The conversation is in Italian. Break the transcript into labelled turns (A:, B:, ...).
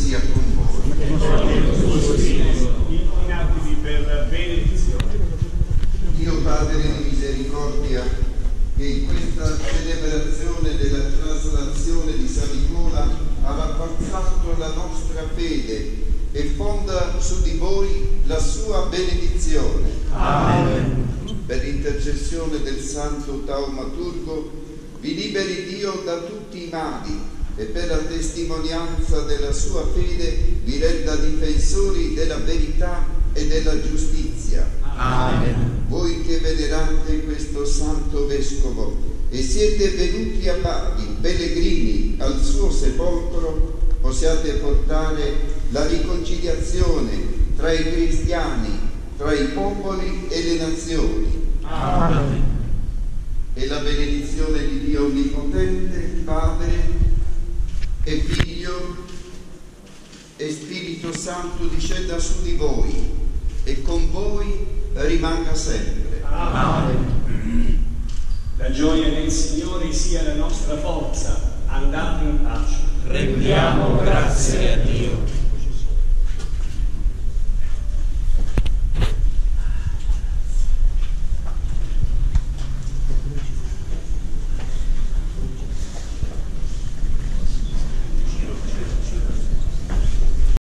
A: sia con voi.
B: Inclinatevi per benedizione.
A: Dio Padre di misericordia, che in questa celebrazione della traslazione di San Nicola ha rafforzato la nostra fede e fonda su di voi la sua benedizione.
C: Amen.
A: Per l'intercessione del Santo Taumaturgo vi liberi Dio da tutti i mali e per la testimonianza della sua fede vi renda difensori della verità e della giustizia.
C: Amen.
A: Voi che venerate questo Santo Vescovo e siete venuti a Bari, pellegrini al suo sepolcro, possiate portare la riconciliazione tra i cristiani, tra i popoli e le nazioni.
C: Amen.
A: E la benedizione di Dio Onnipotente, Padre e Figlio e Spirito Santo discenda su di voi e con voi rimanga sempre.
C: Amen.
B: La gioia del Signore sia la nostra forza. Andate in pace.
C: Rendiamo grazie a Dio.